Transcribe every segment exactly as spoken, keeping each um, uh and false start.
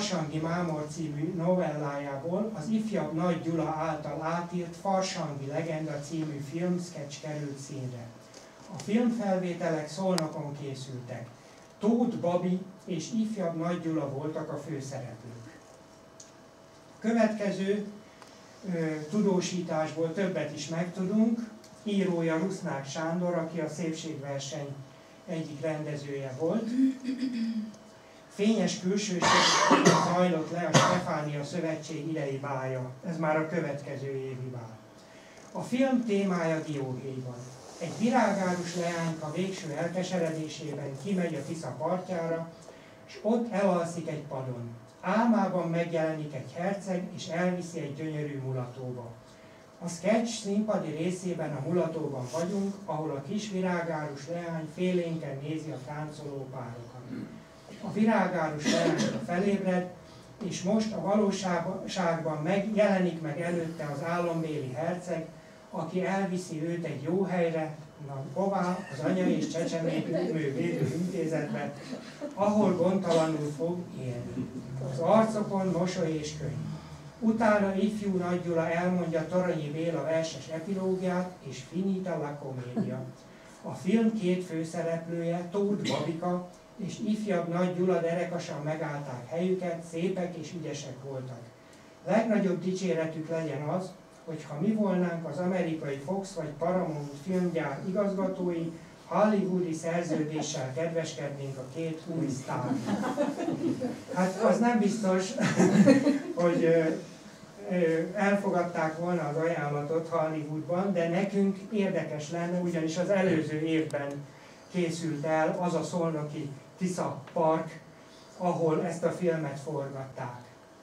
Farsangi Mámor című novellájából az ifjabb Nagy Gyula által átírt Farsangi Legenda című filmszketch került színre. A filmfelvételek Szolnokon készültek. Tóth Babi és ifjabb Nagy Gyula voltak a főszereplők. Következő ö, tudósításból többet is megtudunk. Írója Rusznák Sándor, aki a szépségverseny egyik rendezője volt. Fényes külsőségben zajlott le a Stefánia Szövetség idei bálja. Ez már a következő évi bál. A film témája Dióhéjban. Egy virágárus leányka végső elkeseredésében kimegy a Tisza partjára, és ott elalszik egy padon. Álmában megjelenik egy herceg, és elviszi egy gyönyörű mulatóba. A sketch színpadi részében a mulatóban vagyunk, ahol a kis virágárus leány félénken nézi a táncoló párokat. A virágárus leányra felébred, és most a valóságban megjelenik meg előtte az álombéli herceg, aki elviszi őt egy jó helyre, hová, az Anya és Csecsemő Védő Intézetbe, ahol gondtalanul fog élni. Az arcokon mosoly és könyv. Utána ifjú Nagy Gyula elmondja Toronyi Béla verses epilógiát, és finita la comédia. A film két főszereplője, Tóth Babika és ifjabb Nagy Gyula derekasan megállták helyüket, szépek és ügyesek voltak. Legnagyobb dicséretük legyen az, hogyha mi volnánk az amerikai Fox vagy Paramount filmgyár igazgatói, hollywoodi szerződéssel kedveskednénk a két új sztár. Hát az nem biztos, hogy elfogadták volna az ajánlatot Hollywoodban, de nekünk érdekes lenne, ugyanis az előző évben készült el az a szolnoki Tisza Park, ahol ezt a filmet forgatták.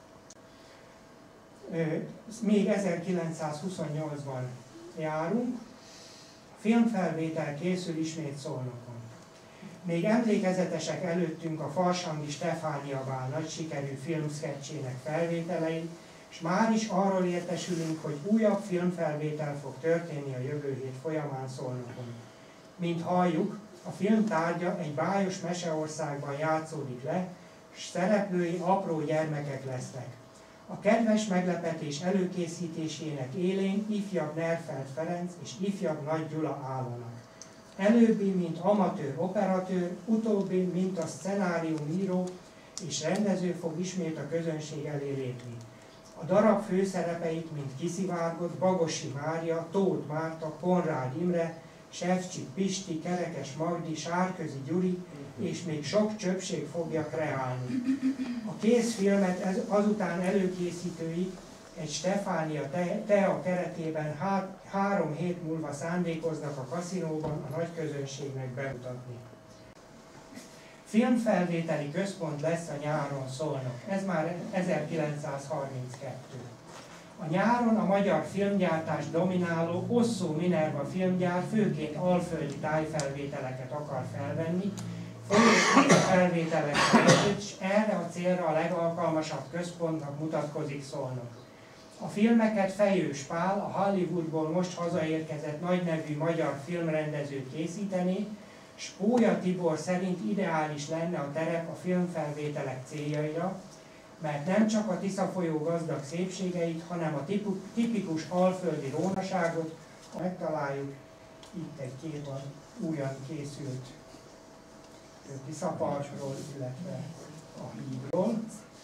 Még ezerkilencszázhuszonnyolcban járunk, a filmfelvétel készül ismét Szolnokon. Még emlékezetesek előttünk a Farsangi Stefánia bál nagy sikerű filmszketcsének felvételei, és már is arról értesülünk, hogy újabb filmfelvétel fog történni a jövő hét folyamán Szolnokon. Mint halljuk, a film tárgya egy bájos meseországban játszódik le, és szereplői apró gyermekek lesznek. A kedves meglepetés előkészítésének élén ifjabb Nerfeld Ferenc és ifjabb Nagy Gyula állanak. Előbbi, mint amatőr operatőr, utóbbi, mint a szcenáriumíró és rendező fog ismét a közönség elé lépni. A darab főszerepeit, mint kiszivárgott Bagosi Mária, Tóth Márta, Konrád Imre, Sevcsik Pisti, Kerekes Magdi, Sárközi Gyuri és még sok csöpség fogja kreálni. A készfilmet ez, azután előkészítői egy Stefánia Tea keretében há, három hét múlva szándékoznak a kaszinóban a nagy közönségnek bemutatni. Filmfelvételi központ lesz a nyáron Szolnok. Ez már ezerkilencszázharminckettő. A nyáron a magyar filmgyártás domináló Osszó Minerva filmgyár főként alföldi tájfelvételeket akar felvenni, folyósít a felvételek között, és erre a célra a legalkalmasabb központnak mutatkozik Szolnok. A filmeket Fejős Pál, a Hollywoodból most hazaérkezett nagynevű magyar filmrendező készíteni, s Pólya Tibor szerint ideális lenne a terep a filmfelvételek céljaira, mert nem csak a Tisza folyó gazdag szépségeit, hanem a tipikus alföldi rónaságot megtaláljuk. Itt egy kép a újan készült Tisza Parkról, illetve a hídról.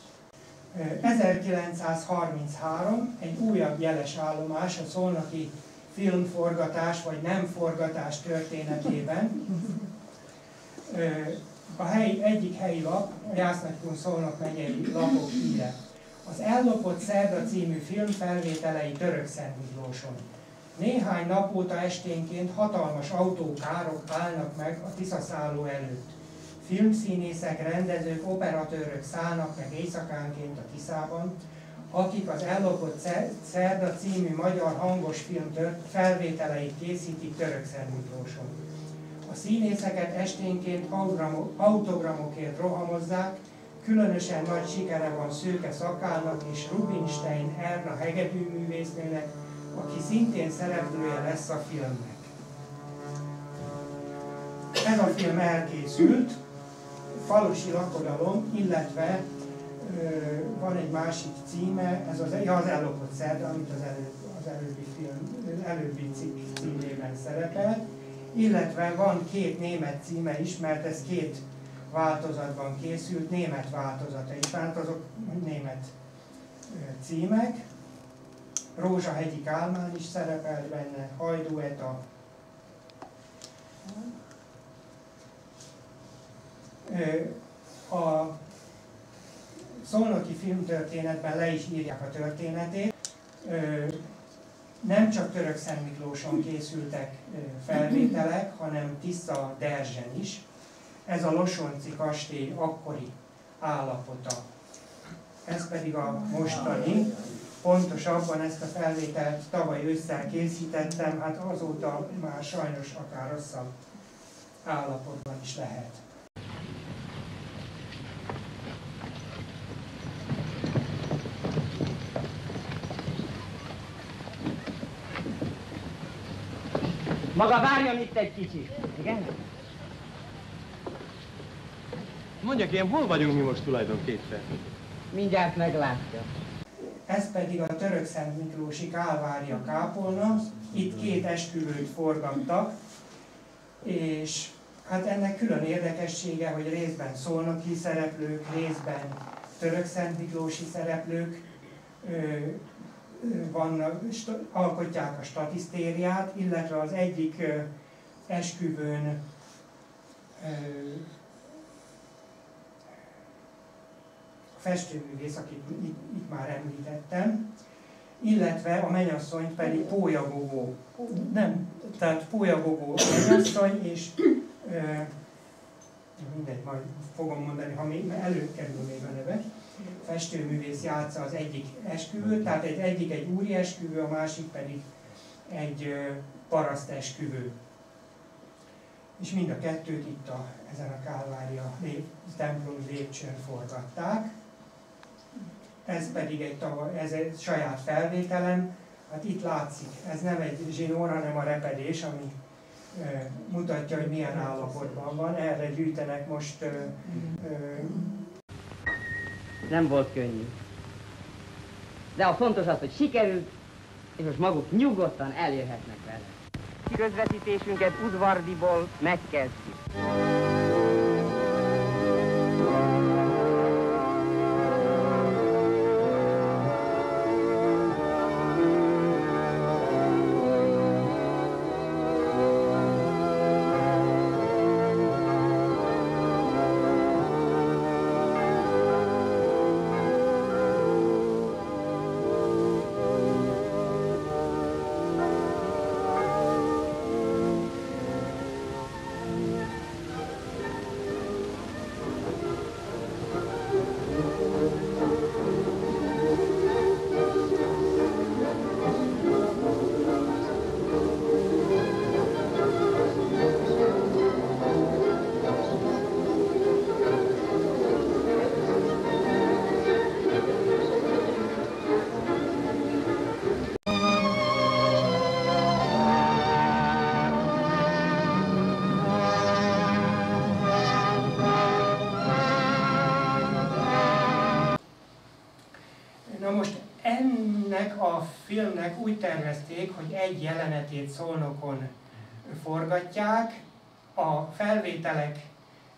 ezerkilencszázharminchárom egy újabb jeles állomás a szolnoki filmforgatás vagy nem forgatás történetében. A helyi, egyik helyi lap, a Jász-Nagykun Szolnok megyei lapok híre. Az Ellopott Szerda című film felvételei Törökszentmiklóson. Néhány nap óta esténként hatalmas autókárok állnak meg a Tiszaszálló előtt. Filmszínészek, rendezők, operatőrök szállnak meg éjszakánként a Tiszában, akik az Ellopott Szerda című magyar hangos film felvételeit készítik Törökszentmiklóson. A színészeket esténként autogramokért rohamozzák, különösen nagy sikere van Szőke Szakálnak és Rubinstein Erna hegedűművésznőnek, aki szintén szereplője lesz a filmnek. Ez a film elkészült, falusi lakodalom, illetve van egy másik címe, ez az, ja, az Ellopott szerda, amit az, elő, az előbbi film, előbbi cikk címében szerepel, illetve van két német címe is, mert ez két változatban készült, német változata is, hát azok német címek. Rózsahegyi Kálmán is szerepelt benne, Hajdú Eta. A szolnoki filmtörténetben le is írják a történetét. Nem csak Törökszent Miklóson készültek felvételek, hanem Tisza-Derzsen is. Ez a Losonci kastély akkori állapota. Ez pedig a mostani. Pontosabban ezt a felvételt tavaly ősszel készítettem, hát azóta már sajnos akár rosszabb állapotban is lehet. Maga várjon itt egy kicsit, igen? Mondja kérem, hol vagyunk mi most tulajdonképpen? Mindjárt meglátja. Ez pedig a Törökszent Miklósi Kálvária kápolna. Itt két esküvőt forgattak, és hát ennek külön érdekessége, hogy részben szolnoki szereplők, részben Törökszent Miklósi szereplők vannak, alkotják a statisztériát, illetve az egyik esküvőn festőművész, akit itt, itt már említettem, illetve a mennyasszonyt pedig Pólyagogó. Nem, tehát Pólyagogó a mennyasszony, és ö, mindegy, majd fogom mondani, ha még előkerül még a neve. Festőművész játsza az egyik esküvőt, tehát egy, egyik egy úri esküvő, a másik pedig egy ö, paraszt esküvő. És mind a kettőt itt a, ezen a Kálvária templomi lépcsőn forgatták. Ez pedig egy, ez egy saját felvételem. Hát itt látszik, ez nem egy zsinór, hanem a repedés, ami e, mutatja, hogy milyen állapotban van. Erre gyűjtenek most... E, e, nem volt könnyű. De a fontos az, hogy sikerült, és most maguk nyugodtan elérhetnek vele. Közvetítésünket Udvardiból megkezdjük. A filmnek úgy tervezték, hogy egy jelenetét Szolnokon forgatják, a felvételek,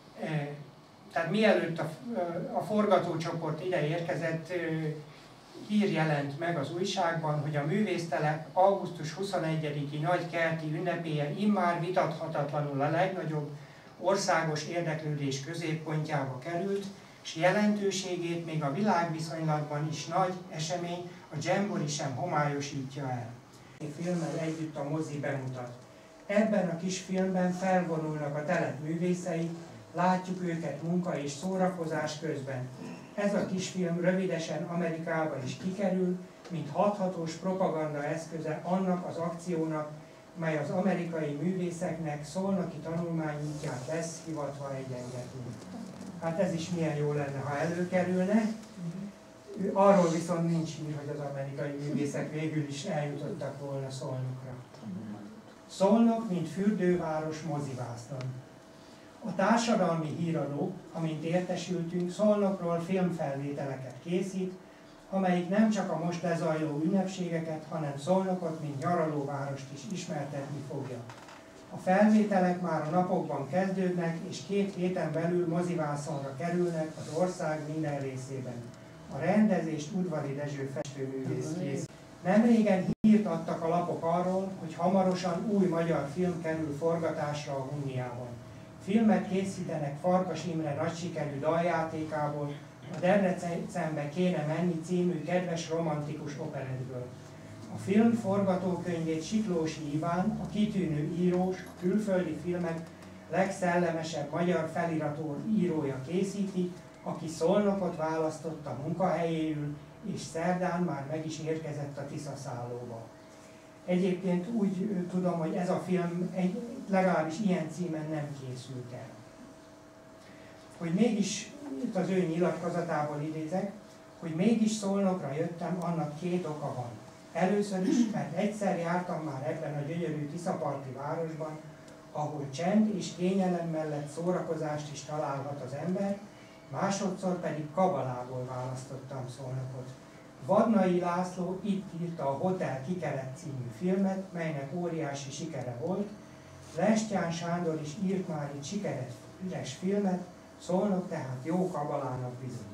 tehát mielőtt a, a forgatócsoport ide érkezett, hír jelent meg az újságban, hogy a művésztelep augusztus huszonegyediki nagykerti ünnepélyen immár vitathatatlanul a legnagyobb országos érdeklődés középpontjába került, és jelentőségét még a világviszonylatban is nagy esemény, a Dzsembori sem homályosítja el. A filmmel együtt a mozi bemutat. Ebben a kis filmben felvonulnak a telep művészei, látjuk őket munka és szórakozás közben. Ez a kis film rövidesen Amerikába is kikerül, mint hathatós propaganda eszköze annak az akciónak, mely az amerikai művészeknek szolnoki tanulmányútját lesz hivatva egyengetni. Hát ez is milyen jó lenne, ha előkerülne. Arról viszont nincs hír, hogy az amerikai művészek végül is eljutottak volna Szolnokra. Szolnok, mint fürdőváros mozivásznon. A társadalmi híradó, amint értesültünk, Szolnokról filmfelvételeket készít, amelyik nem csak a most lezajló ünnepségeket, hanem Szolnokot, mint nyaralóvárost is ismertetni fogja. A felvételek már a napokban kezdődnek, és két héten belül mozivászonra kerülnek az ország minden részében. A rendezést Udvari Dezső festőművész készít. Nemrégen hírt adtak a lapok arról, hogy hamarosan új magyar film kerül forgatásra a Hunniában. Filmet készítenek Farkas Imre nagysikerű daljátékából, a Debrecenbe kéne menni című kedves romantikus operettből. A film forgatókönyvét Siklósi Iván, a kitűnő írós, a külföldi filmek legszellemesebb magyar feliratú írója készíti, aki Szolnokot választotta munkahelyéül, és szerdán már meg is érkezett a Tiszaszállóba. Egyébként úgy tudom, hogy ez a film egy, legalábbis ilyen címen nem készült el. Hogy mégis, itt az ő nyilatkozatából idézek, hogy mégis Szolnokra jöttem, annak két oka van. Először is, mert egyszer jártam már ebben a gyönyörű tiszaparti városban, ahol csend és kényelem mellett szórakozást is találhat az ember, másodszor pedig kabalából választottam Szolnokot. Vadnai László itt írta a Hotel Kikelet című filmet, melynek óriási sikere volt, Lestján Sándor is írt már itt sikeres filmet, Szolnok tehát jó kabalának bizonyult.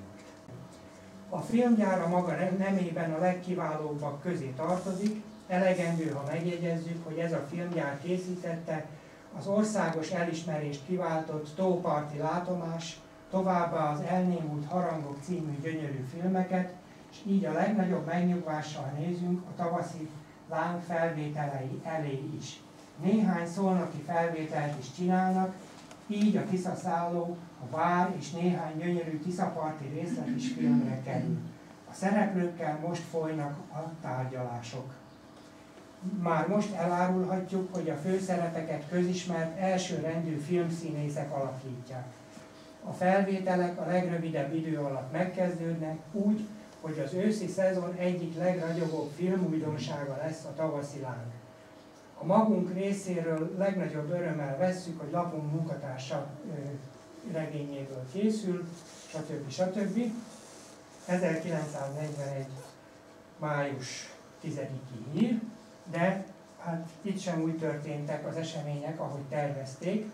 A filmgyár a maga nemében a legkiválóbbak közé tartozik, elegendő, ha megjegyezzük, hogy ez a filmgyár készítette az országos elismerést kiváltott Tóparti látomás, továbbá az Elnémult harangok című gyönyörű filmeket, és így a legnagyobb megnyugvással nézünk a tavaszi láng felvételei elé is. Néhány szolnoki felvételt is csinálnak, így a Tiszaszálló, a vár és néhány gyönyörű tiszaparti részlet is filmre kerül. A szereplőkkel most folynak a tárgyalások. Már most elárulhatjuk, hogy a főszerepeket közismert elsőrendű filmszínészek alakítják. A felvételek a legrövidebb idő alatt megkezdődnek úgy, hogy az őszi szezon egyik legnagyobb filmújdonsága lesz a tavaszi láng. A magunk részéről legnagyobb örömmel vesszük, hogy lapunk munkatársa regényéből készül, stb. stb. ezerkilencszáznegyvenegy. május tizediki hír, de hát itt sem úgy történtek az események, ahogy tervezték.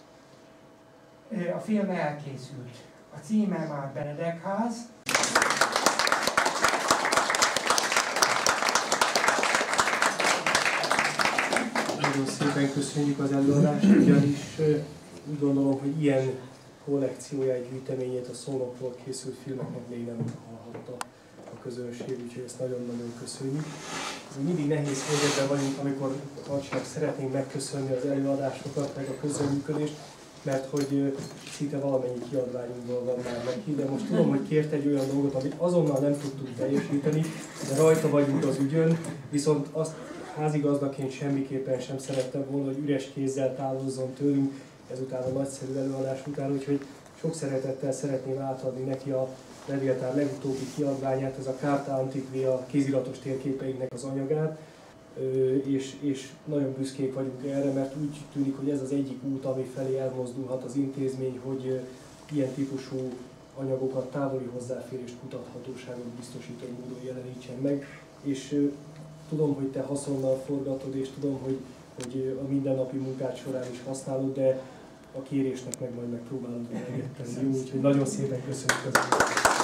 A film elkészült. A címe már Benedekház. Nagyon szépen köszönjük az előadást, ugyanis úgy gondolom, hogy ilyen kollekcióját, gyűjteményét a Szolnokról készült filmeknek még nem hallhatta a közönség, úgyhogy ezt nagyon-nagyon köszönjük. Mindig nehéz helyzetben vagyunk, amikor Harcsinak szeretnénk megköszönni az előadásokat, meg a közreműködést, mert hogy szinte valamennyi kiadványunkból van már neki, de most tudom, hogy kért egy olyan dolgot, amit azonnal nem tudtuk teljesíteni, de rajta vagyunk az ügyön, viszont azt házigazdaként semmiképpen sem szerettem volna, hogy üres kézzel távozzon tőlünk ezután a nagyszerű előadás után, úgyhogy sok szeretettel szeretném átadni neki a levéltár legutóbbi kiadványát, ez a Carta Antiquia kéziratos térképeinknek az anyagát, és, és nagyon büszkék vagyunk erre, mert úgy tűnik, hogy ez az egyik út, ami felé elmozdulhat az intézmény, hogy ilyen típusú anyagokat távoli hozzáférést, kutathatóságot biztosító módon jelenítsen meg, és tudom, hogy te haszonnal forgatod, és tudom, hogy, hogy a mindennapi munkád során is használod, de a kérésnek meg majd megpróbálod eleget tenni. Úgyhogy nagyon szépen köszönjük az